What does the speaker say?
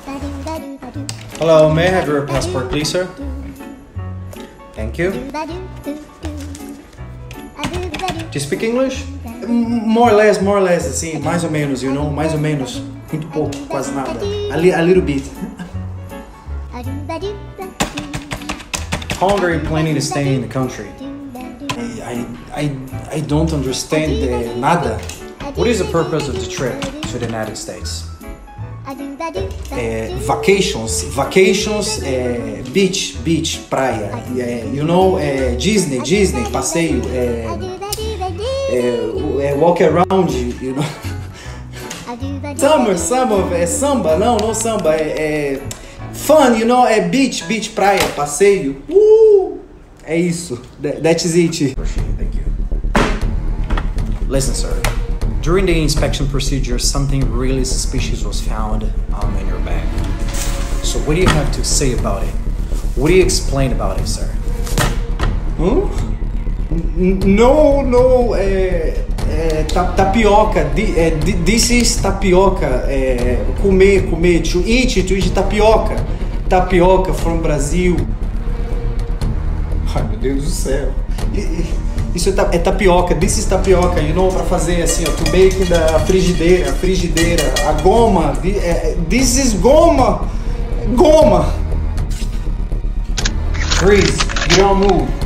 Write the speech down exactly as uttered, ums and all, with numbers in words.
Hello, may I have your passport, please, sir? Thank you. Do you speak English? More or less, more or less, assim, mais ou menos, you know, mais ou menos. Muito pouco, quase nada. A, li a little bit. How long are you planning to stay in the country? I, I, I don't understand uh, nada. What is the purpose of the trip to the United States? Uh, vacations, vacations, uh, beach, beach, praia. Uh, you know, uh, Disney, Disney, passeio. Uh, uh, walk around, you know. Summer, summer, é samba, não, não samba, é, é fun, you know, é beach, beach, praia, passeio. Uh, é isso. That, that's it. Thank you. Listen, sir. During the inspection procedure, something really suspicious was found um, in your bag. So what do you have to say about it? What do you explain about it, sir? Huh? No, no, é, é, tapioca, this is tapioca, é, comer, comer, to eat, to eat tapioca, tapioca from Brasil. Ai, meu Deus do céu. Isso é, é tapioca, this is tapioca, you know, pra fazer assim, ó, to bake da frigideira, frigideira, a goma, this is goma, goma. Freeze, you don't move.